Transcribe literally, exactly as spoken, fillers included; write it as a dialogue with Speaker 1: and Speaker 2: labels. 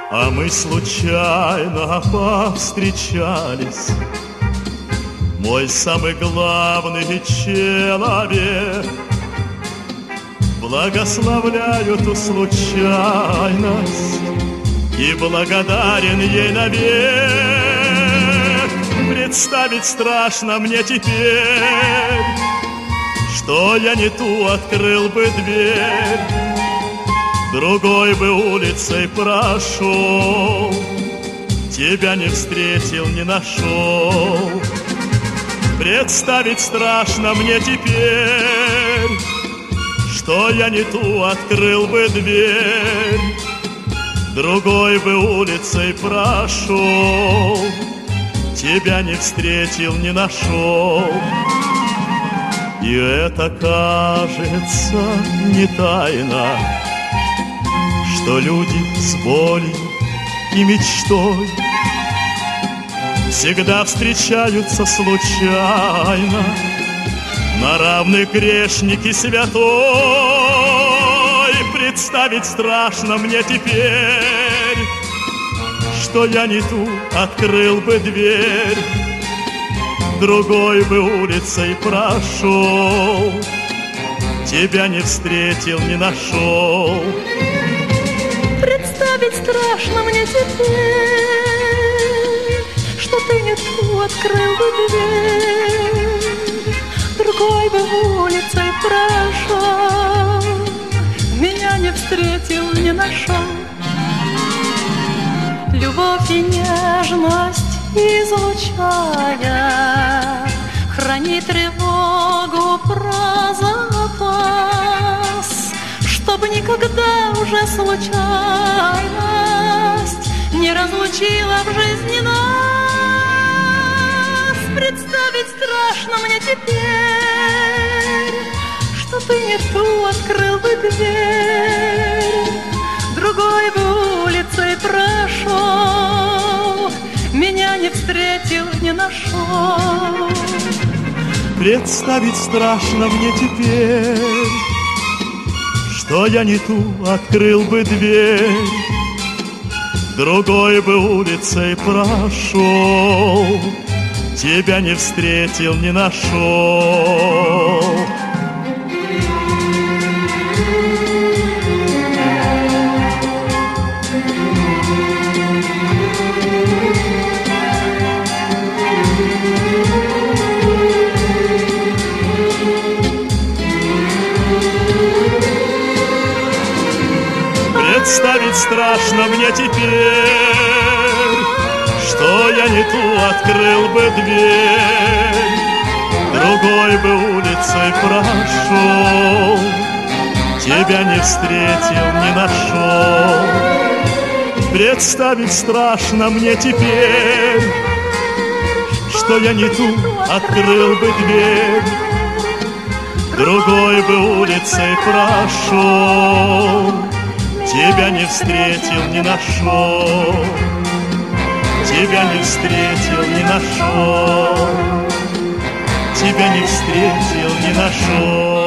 Speaker 1: А мы случайно повстречались. Мой самый главный человек, благословляю ту случайность и благодарен ей навек. Представить страшно мне теперь, что я не ту открыл бы дверь, другой бы улицей прошел, тебя не встретил, не нашел. Представить страшно мне теперь, что я не ту открыл бы дверь, другой бы улицей прошел, тебя не встретил, не нашел. И это, кажется, не тайна, что люди с болью и мечтой всегда встречаются случайно, на равных грешник и святой. Представить страшно мне теперь, что я не ту открыл бы дверь, другой бы улицей прошел, тебя не встретил, не нашел.
Speaker 2: Представить страшно мне теперь, что ты не ту открыл бы дверь, другой бы улицей прошел, меня не встретил, не нашел. Любовь и нежность излучая, храни тревогу про запас, чтобы никогда уже случайность не разлучила в жизни нас. Представить страшно мне теперь, что ты не ту открыл бы дверь, другой бы улицей прошел, меня не встретил, не нашел.
Speaker 1: Представить страшно мне теперь, что я не ту открыл бы дверь, другой бы улицей прошел, тебя не встретил, не нашел. Представить страшно мне теперь, что я не ту открыл бы дверь, другой бы улицей прошел, тебя не встретил, не нашел. Представить страшно мне теперь, что я не ту открыл бы дверь, другой бы улицей прошел, тебя не встретил, не нашел, тебя не встретил, не нашел, тебя не встретил, не нашел.